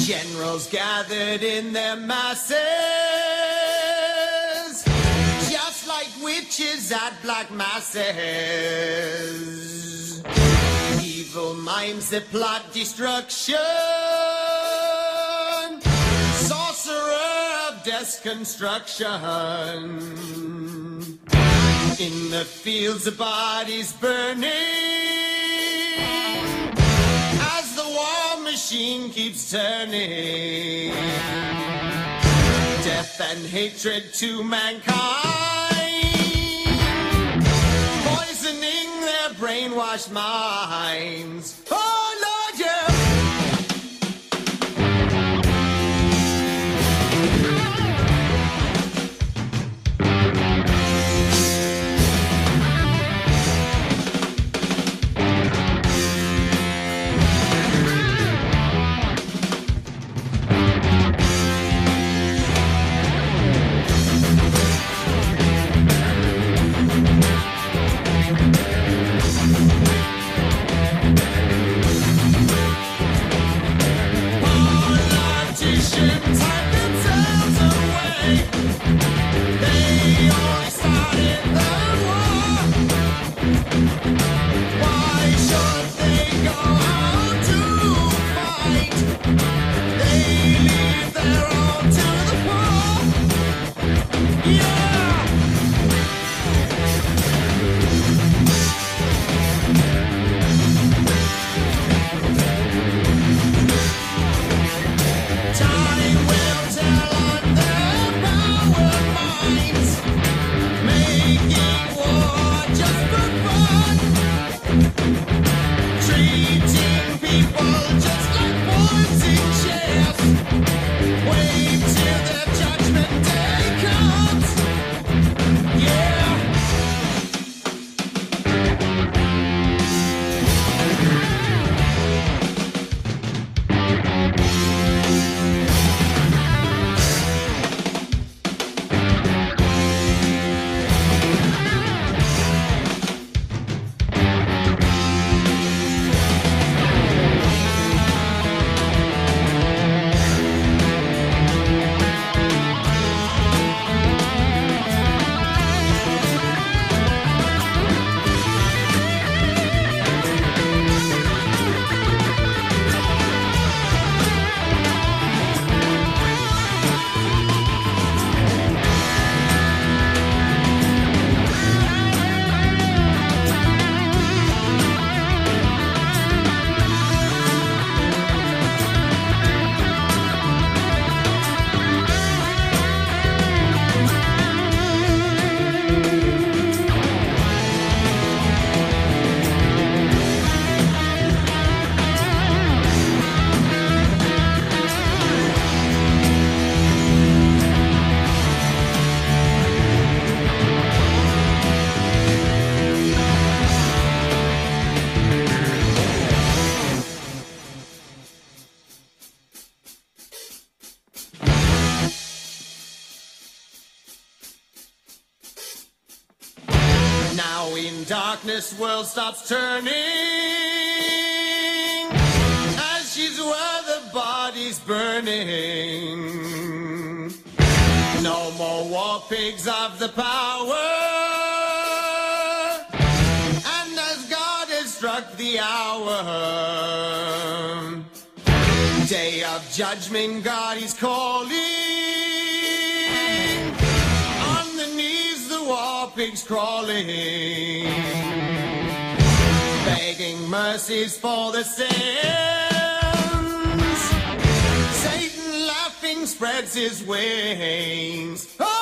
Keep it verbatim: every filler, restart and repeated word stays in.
Generals gathered in their masses, just like witches at black masses. Evil minds that plot destruction, sorcerer of death's construction. In the fields of bodies burning, as the war machine keeps turning. Death and hatred to mankind, poisoning their brainwashed minds. Oh Lord, yeah. Now in darkness world stops turning, ashes where the body's burning. No more war pigs of the power, and as God has struck the hour, day of judgment God is calling. War pigs crawling, begging mercies for the sins. Satan laughing spreads his wings. Oh!